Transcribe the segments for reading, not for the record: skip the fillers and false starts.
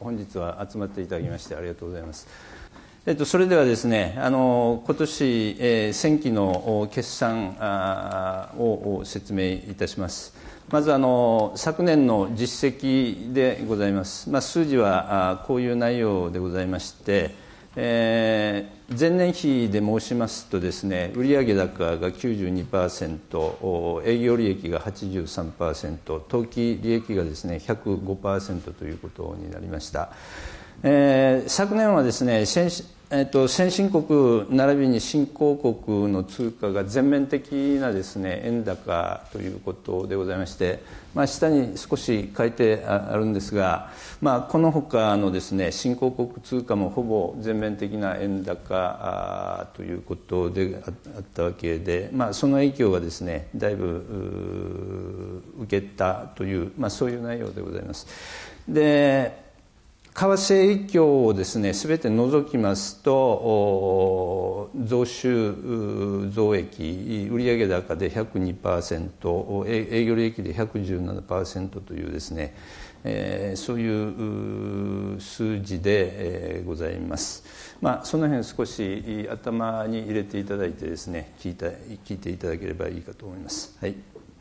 本日は集まっていただきましてありがとうございます。それではですね、今年、先期の決算を説明いたします。まず昨年の実績でございます。数字はこういう内容でございまして、前年比で申しますとですね、売上高が 92%、営業利益が 83%、当期利益がですね 105% ということになりました。昨年はですね、先進国並びに新興国の通貨が全面的なですね円高ということでございまして、下に少し書いてあるんですが、この他のですね新興国通貨もほぼ全面的な円高ということであったわけで、その影響がですねだいぶ受けたという、そういう内容でございます。で、為替影響をですね全て除きますと、増収増益売上高で 102%、営業利益で 117% というですね、そういう数字でございます。その辺少し頭に入れていただいてですね聞いていただければいいかと思います。はい。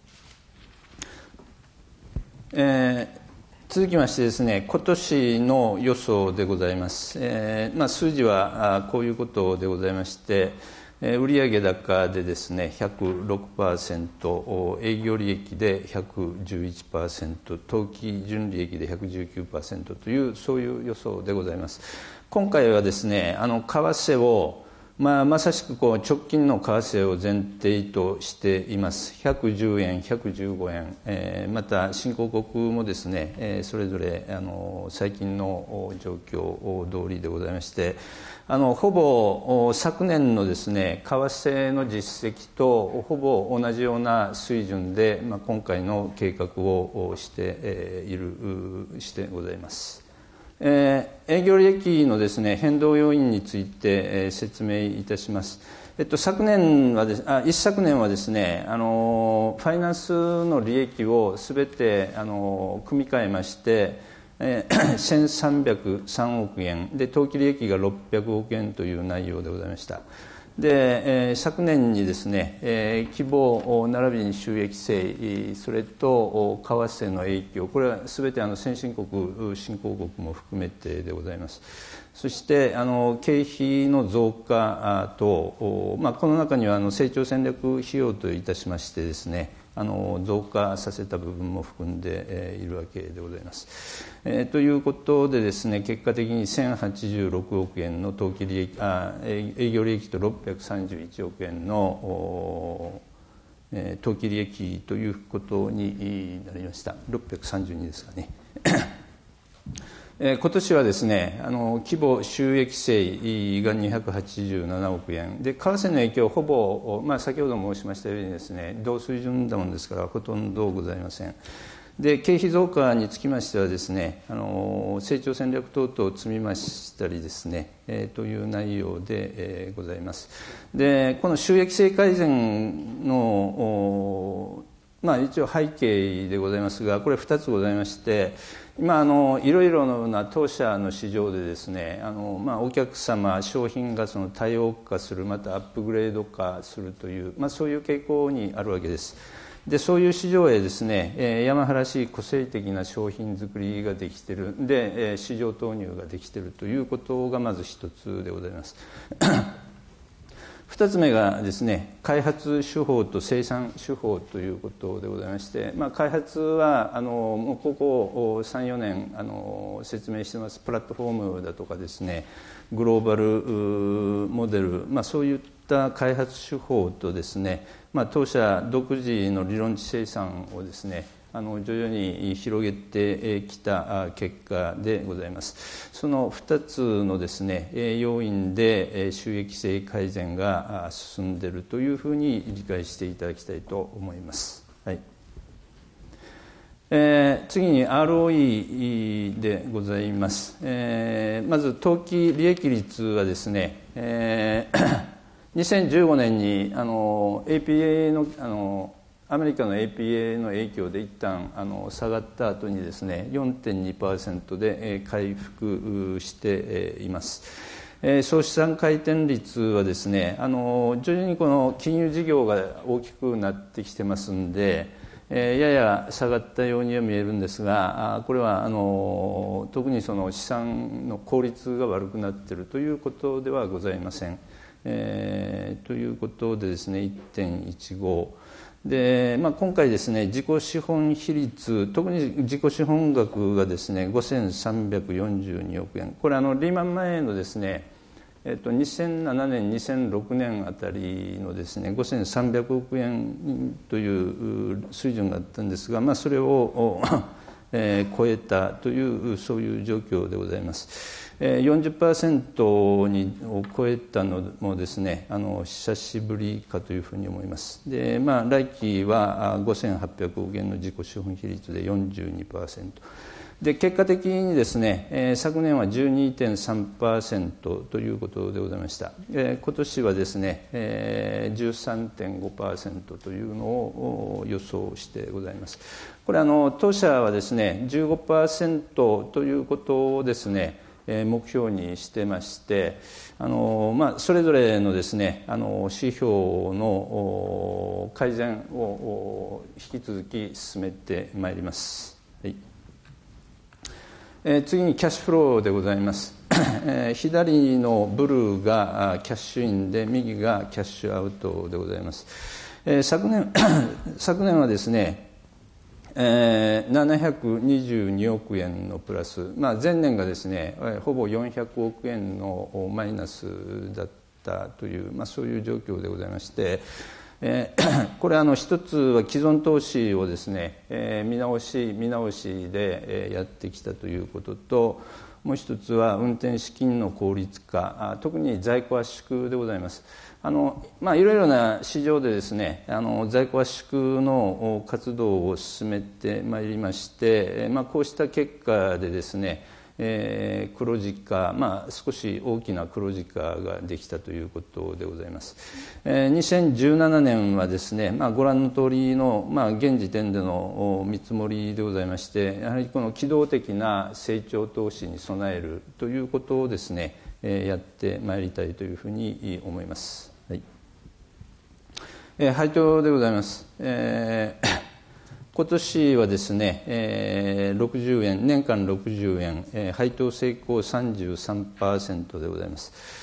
続きましてですね、今年の予想でございます。数字はこういうことでございまして、売上高でですね 106%、営業利益で 111%、当期純利益で 119% というそういう予想でございます。今回はですね、為替をまさしく直近の為替を前提としています。110円、115円、また新興国もですね、それぞれ最近の状況通りでございまして、ほぼ昨年のですね為替の実績とほぼ同じような水準で、今回の計画をしてございます。営業利益のですね変動要因について説明いたします。一昨年はですね、ファイナンスの利益をすべて組み替えまして、1303億円で当期利益が600億円という内容でございました。で、昨年にですね、規模並びに収益性、それと為替の影響、これはすべて先進国、新興国も含めてでございます。そして経費の増加と、この中には成長戦略費用といたしましてですね、増加させた部分も含んでいるわけでございます。ということでですね、結果的に1086億円の当期利益、営業利益と631億円の当期利益ということになりました。632ですかね。今年はですね、規模収益性が287億円で、為替の影響ほぼ、先ほど申しましたようにですね、同水準だもんですからほとんどございません。で、経費増加につきましてはですね、成長戦略等々を積み増したりですね、という内容で、ございます。で、この収益性改善の一応背景でございますが、これ2つございまして、今いろいろな当社の市場でですね、お客様商品が多様化する、またアップグレード化するという、そういう傾向にあるわけです。で、そういう市場へですね、山原しい個性的な商品作りができているで、市場投入ができているということがまず一つでございます。2つ目がですね、開発手法と生産手法ということでございまして、開発はもうここ 3,4 年説明してますプラットフォームだとかですね、グローバルモデル、そういった開発手法とですね、当社独自の理論値生産をですね徐々に広げてきた結果でございます。その2つのですね要因で収益性改善が進んでいるというふうに理解していただきたいと思います。はい。次に ROE でございます。まず当期利益率はですね、2015年にAPA のアメリカの APA の影響で一旦下がった後にですね 4.2% で回復しています。総資産回転率はですね徐々にこの金融事業が大きくなってきてますんで、やや下がったようには見えるんですが、これは特にその資産の効率が悪くなっているということではございません。ということでですね 1.15 で、今回ですね自己資本比率、特に自己資本額がですね5342億円、これリーマン前のですね2007年2006年あたりのですね5300億円という水準があったんですが、それを超えたというそういう状況でございます。40% を超えたのもですね久しぶりかというふうに思います。で、来期は5800億円の自己資本比率で 42%で、結果的にですね昨年は 12.3% ということでございました。今年はですね 13.5% というのを予想してございます。これ当社はですね 15% ということをですね目標にしてまして、それぞれのですね指標の改善を引き続き進めてまいります。はい。次にキャッシュフローでございます。左のブルーがキャッシュインで右がキャッシュアウトでございます。昨年はですね722億円のプラス、前年がですねほぼ400億円のマイナスだったという、そういう状況でございまして、これ一つは既存投資をですね見直しでやってきたということと、もう一つは運転資金の効率化、特に在庫圧縮でございます。いろいろな市場でですね在庫圧縮の活動を進めてまいりまして、こうした結果でですね黒字化、少し大きな黒字化ができたということでございます。2017年はですね、ご覧の通りの、現時点での見積もりでございまして、やはりこの機動的な成長投資に備えるということをですねやってまいりたいというふうに思います。はい。配当でございます。今年はですね、60円、年間60円、配当成功 33% でございます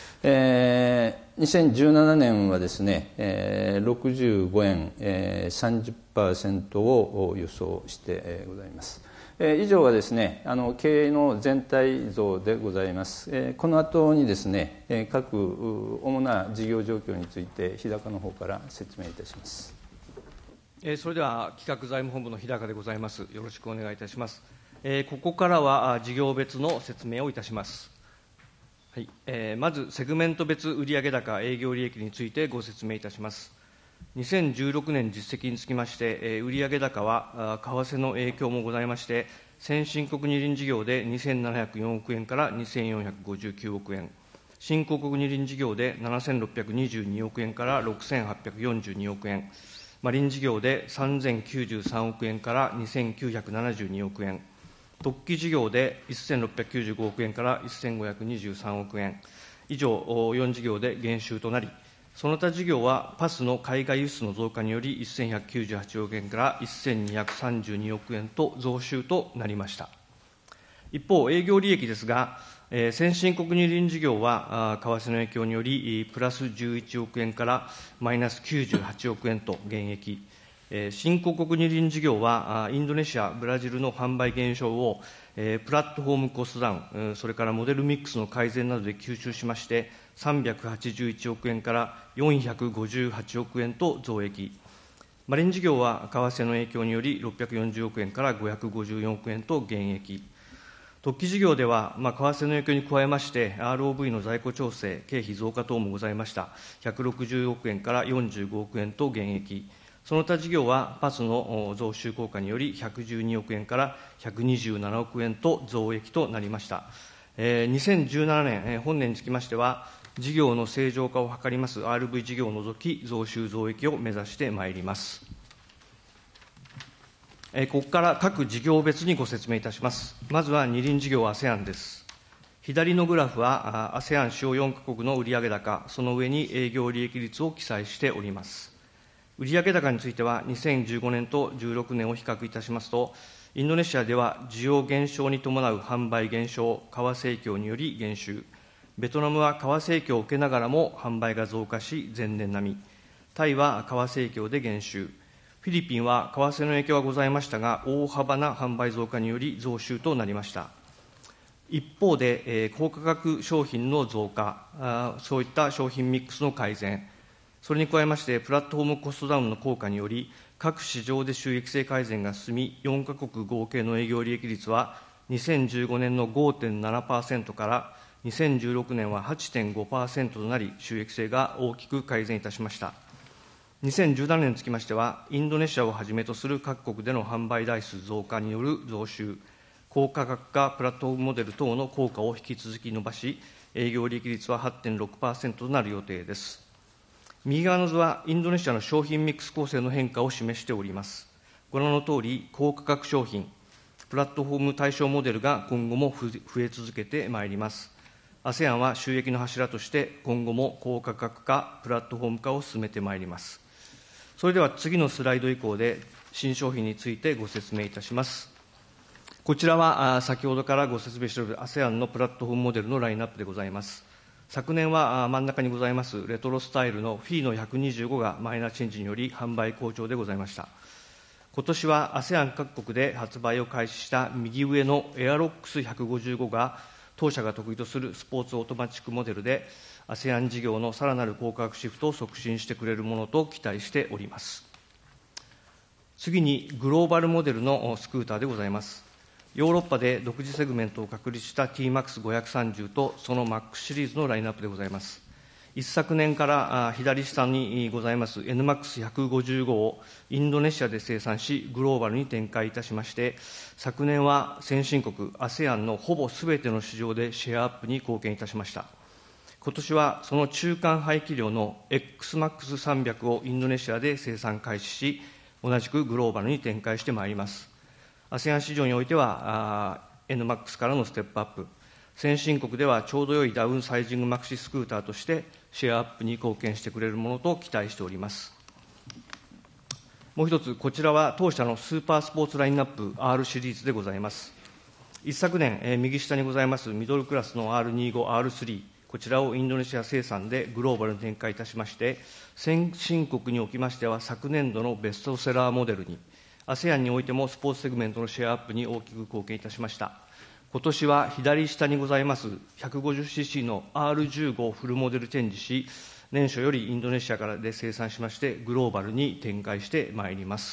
。2017年はですね、65円、30% を予想してございます。以上はですね経営の全体像でございます。この後にですね各主な事業状況について日高の方から説明いたします。 それでは企画財務本部の日高でございます。よろしくお願いいたします。ここからは事業別の説明をいたします。はい。まずセグメント別売上高営業利益についてご説明いたします。2016年実績につきまして、売上高は為替の影響もございまして、先進国二輪事業で2704億円から2459億円、新興国二輪事業で7622億円から6842億円、マリン事業で3093億円から2972億円、特機事業で1695億円から1523億円、以上4事業で減収となり、その他事業はパスの海外輸出の増加により1198億円から1232億円と増収となりました。一方、営業利益ですが、先進国二輪事業は為替の影響によりプラス11億円からマイナス98億円と減益、新興国二輪事業はインドネシア、ブラジルの販売減少をプラットフォームコストダウン、それからモデルミックスの改善などで吸収しまして381億円から458億円と増益、マリン事業は為替の影響により640億円から554億円と減益、特機事業では、為替の影響に加えまして、ROV の在庫調整、経費増加等もございました。160億円から45億円と減益。その他事業は、パスの増収効果により、112億円から127億円と増益となりました。2017年、本年につきましては、事業の正常化を図ります RV 事業を除き、増収増益を目指してまいります。 ここから各事業別にご説明いたします。まずは二輪事業 ASEAN です。左のグラフは ASEAN 主要4カ国の売上高、その上に営業利益率を記載しております。売上高については、2015年と16年を比較いたしますと、インドネシアでは需要減少に伴う販売減少、為替影響により減収、ベトナムは為替影響を受けながらも販売が増加し、前年並み、タイは為替影響で減収、フィリピンは為替の影響はございましたが、大幅な販売増加により増収となりました。一方で、高価格商品の増加、そういった商品ミックスの改善、それに加えまして、プラットフォームコストダウンの効果により、各市場で収益性改善が進み、4カ国合計の営業利益率は、2015年の 5.7% から、2016年は 8.5% となり、収益性が大きく改善いたしました。2017年につきましては、インドネシアをはじめとする各国での販売台数増加による増収、高価格化プラットフォームモデル等の効果を引き続き伸ばし、営業利益率は 8.6% となる予定です。右側の図は、インドネシアの商品ミックス構成の変化を示しております。ご覧のとおり、高価格商品、プラットフォーム対象モデルが今後も増え続けてまいります。ASEAN は収益の柱として、今後も高価格化、プラットフォーム化を進めてまいります。それでは次のスライド以降で、新商品についてご説明いたします。こちらは先ほどからご説明している ASEAN のプラットフォームモデルのラインナップでございます。昨年は真ん中にございますレトロスタイルのフィーの125がマイナーチェンジにより販売好調でございました。今年は ASEAN 各国で発売を開始した右上のエアロックス155が当社が得意とするスポーツオートマチックモデルで ASEAN 事業のさらなる高価格シフトを促進してくれるものと期待しております。次にグローバルモデルのスクーターでございます。ヨーロッパで独自セグメントを確立した TMAX530 とその MAX シリーズのラインナップでございます。一昨年から左下にございます NMAX155 をインドネシアで生産し、グローバルに展開いたしまして、昨年は先進国 ASEAN のほぼすべての市場でシェアアップに貢献いたしました。今年はその中間排気量の XMAX300 をインドネシアで生産開始し、同じくグローバルに展開してまいります。ASEAN 市場においては、NMAX からのステップアップ、先進国ではちょうど良いダウンサイジングマクシスクーターとして、シェアアップに貢献してくれるものと期待しております。もう一つ、こちらは当社のスーパースポーツラインナップ R シリーズでございます。一昨年、右下にございますミドルクラスの R25、R3、こちらをインドネシア生産でグローバルに展開いたしまして、先進国におきましては昨年度のベストセラーモデルに、ASEAN においてもスポーツセグメントのシェアアップに大きく貢献いたしました。今年は左下にございます 150cc の R15 をフルモデルチェンジし、年初よりインドネシアからで生産しまして、グローバルに展開してまいります。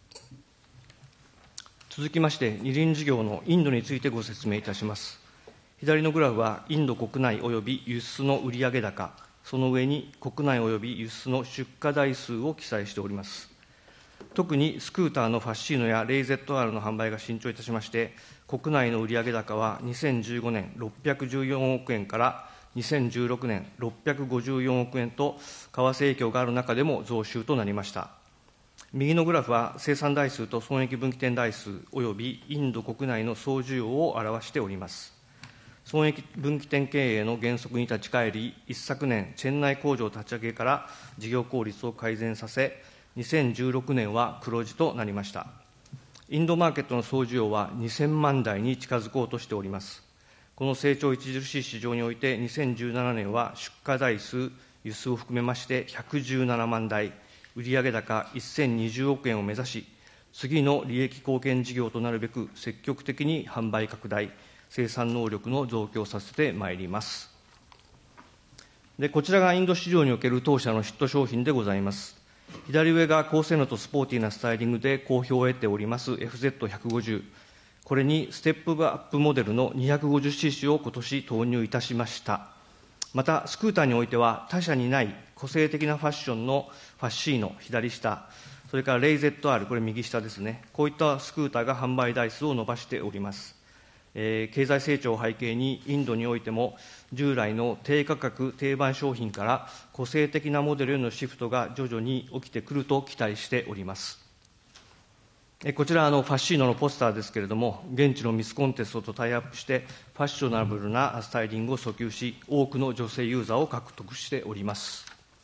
続きまして、二輪事業のインドについてご説明いたします。左のグラフは、インド国内および輸出の売上高、その上に国内および輸出の出荷台数を記載しております。特にスクーターのファッシーノやレイ ZR の販売が伸長いたしまして、国内の売上高は2015年614億円から2016年654億円と、為替影響がある中でも増収となりました。右のグラフは生産台数と損益分岐点台数およびインド国内の総需要を表しております。損益分岐点経営の原則に立ち返り、一昨年、チェン内工場立ち上げから事業効率を改善させ、2016年は黒字となりました。インドマーケットの総需要は2000万台に近づこうとしております。この成長著しい市場において、2017年は出荷台数、輸出を含めまして117万台、売上高1020億円を目指し、次の利益貢献事業となるべく、積極的に販売拡大、生産能力の増強させてまいります。こちらがインド市場における当社のヒット商品でございます。左上が高性能とスポーティーなスタイリングで好評を得ております FZ150。これにステップアップモデルの 250cc を今年投入いたしました。また、スクーターにおいては他社にない個性的なファッションのファッシーノ、左下、それからレイ ZR、これ右下ですね。こういったスクーターが販売台数を伸ばしております。経済成長を背景に、インドにおいても従来の低価格定番商品から個性的なモデルへのシフトが徐々に起きてくると期待しております。 こちらファッシーノのポスターですけれども、現地のミスコンテストとタイアップして、ファッショナブルなスタイリングを訴求し、多くの女性ユーザーを獲得しております。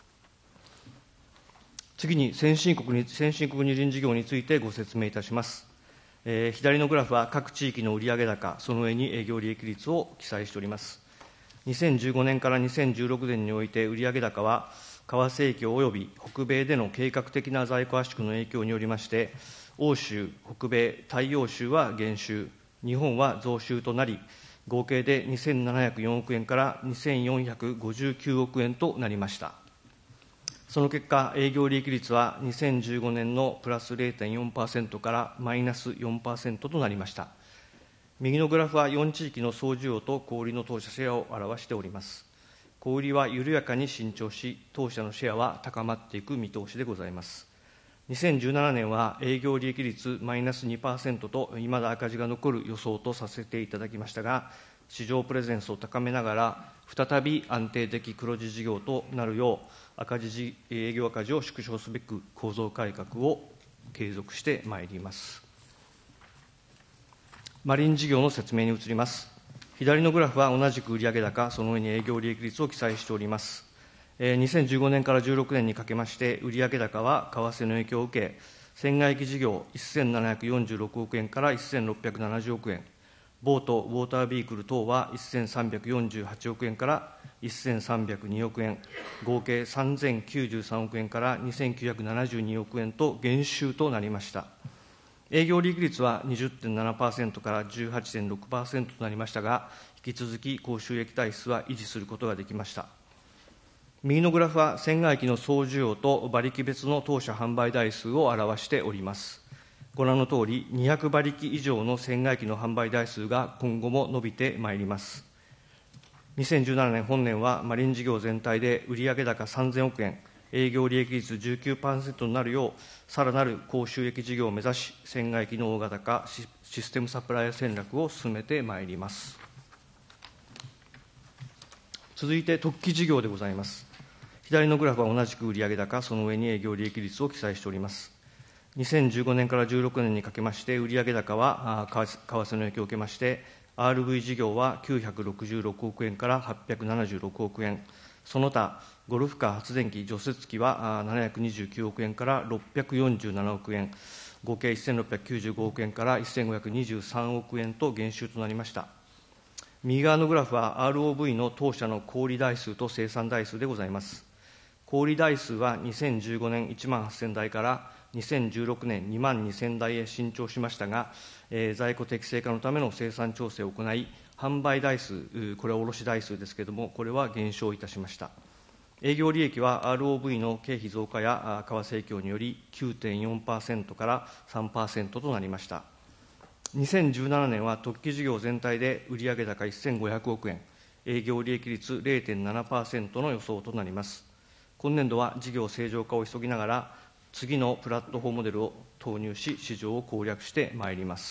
次に先進国二輪事業についてご説明いたします。左のグラフは各地域の売上高、その上に営業利益率を記載しております。2015年から2016年において売上高は、為替影響及び北米での計画的な在庫圧縮の影響によりまして、欧州、北米、大洋州は減収、日本は増収となり、合計で2704億円から2459億円となりました。その結果、営業利益率は2015年のプラス 0.4% からマイナス 4% となりました。右のグラフは4地域の総需要と小売りの当社シェアを表しております。小売りは緩やかに伸長し、当社のシェアは高まっていく見通しでございます。2017年は営業利益率マイナス 2% と、いまだ赤字が残る予想とさせていただきましたが、市場プレゼンスを高めながら、再び安定的黒字事業となるよう、営業赤字を縮小すべく構造改革を継続してまいります。マリン事業の説明に移ります。左のグラフは同じく売上高、その上に営業利益率を記載しております。2015年から16年にかけまして、売上高は為替の影響を受け、船外機事業1746億円から1670億円、ボート、ウォータービークル等は1348億円から1302億円、合計3093億円から2972億円と減収となりました。営業利益率は 20.7% から 18.6% となりましたが、引き続き高収益体質は維持することができました。右のグラフは船外機の総需要と馬力別の当社販売台数を表しております。ご覧のとおり、200馬力以上の船外機の販売台数が今後も伸びてまいります。2017年本年はマリン事業全体で売上高3000億円、営業利益率 19% となるよう、さらなる高収益事業を目指し、船外機の大型化、システムサプライヤー戦略を進めてまいります。続いて、特機事業でございます。左のグラフは同じく売上高、その上に営業利益率を記載しております。2015年から16年にかけまして、売上高は為替の影響を受けまして、RV 事業は966億円から876億円、その他、ゴルフカー、発電機、除雪機は729億円から647億円、合計1695億円から1523億円と減収となりました。右側のグラフは ROV の当社の小売台数と生産台数でございます。小売台数は2015年1万8000台から2016年2万2000台へ伸長しましたが、在庫適正化のための生産調整を行い、販売台数、これは卸台数ですけれども、これは減少いたしました。営業利益は ROV の経費増加や為替影響により 9.4% から 3% となりました。2017年は特機事業全体で売上高1500億円、営業利益率 0.7% の予想となります。今年度は事業正常化を急ぎながら、次のプラットフォームモデルを投入し、市場を攻略してまいります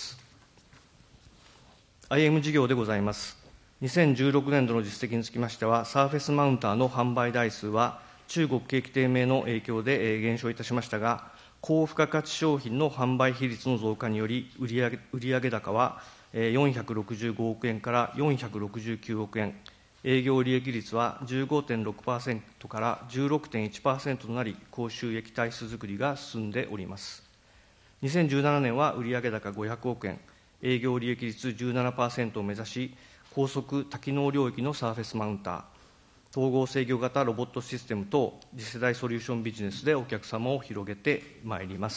。IM 事業でございます。2016年度の実績につきましては、サーフェスマウンターの販売台数は、中国景気低迷の影響で減少いたしましたが、高付加価値商品の販売比率の増加により、売上高は465億円から469億円、営業利益率は 15.6% から 16.1% となり、高収益体質づくりが進んでおります。2017年は売上高500億円、営業利益率 17% を目指し、高速多機能領域のサーフェスマウンター、統合制御型ロボットシステム等、次世代ソリューションビジネスでお客様を広げてまいります。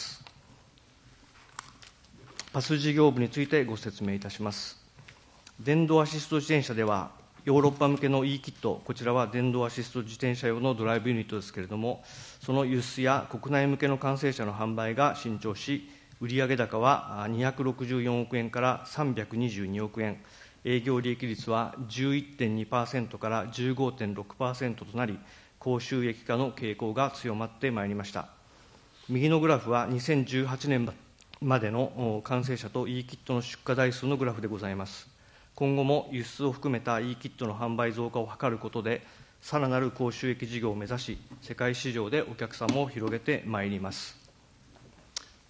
パス事業部についてご説明いたします。電動アシスト自転車では、ヨーロッパ向けの e キット、こちらは電動アシスト自転車用のドライブユニットですけれども、その輸出や国内向けの完成車の販売が伸長し、売上高は264億円から322億円、営業利益率は 11.2% から 15.6% となり、高収益化の傾向が強まってまいりました。右のグラフは2018年までの完成車と e キットの出荷台数のグラフでございます。今後も輸出を含めた e キットの販売増加を図ることで、さらなる高収益事業を目指し、世界市場でお客様を広げてまいります。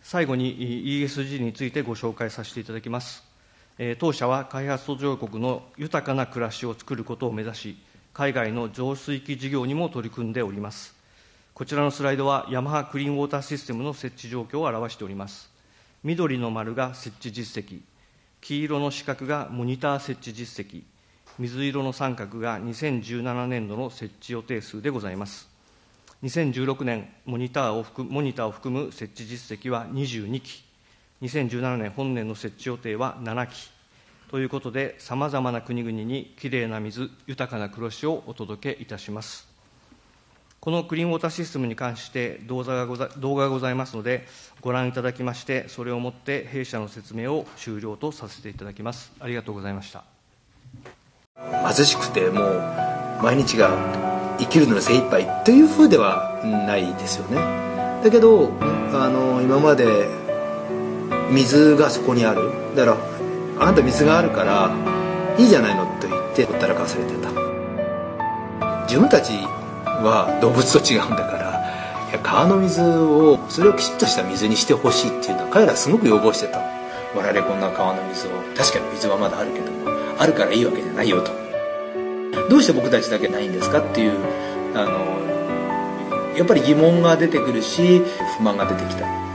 最後に ESG についてご紹介させていただきます。当社は開発途上国の豊かな暮らしを作ることを目指し、海外の浄水器事業にも取り組んでおります。こちらのスライドは、ヤマハクリーンウォーターシステムの設置状況を表しております。緑の丸が設置実績、黄色の四角がモニター設置実績、水色の三角が2017年度の設置予定数でございます。2016年、モニターを含む設置実績は22機、2017年本年の設置予定は7機ということで、さまざまな国々にきれいな水、豊かな暮らしをお届けいたします。このクリーンウォーターシステムに関して動画がございますので、ご覧いただきまして、それをもって弊社の説明を終了とさせていただきます。ありがとうございました。 貧しくてもう毎日が生きるのに精一杯というふうではないですよね。だけど今まで水がそこにある、だからあなた水があるからいいじゃないのと言ってほったらかされてた。自分たちは動物と違うんだから、いや川の水をそれをきちっとした水にしてほしいっていうのは彼らすごく要望してた。我々こんな川の水を、確かに水はまだあるけども、あるからいいわけじゃないよと。どうして僕たちだけないんですかっていうやっぱり疑問が出てくるし、不満が出てきた。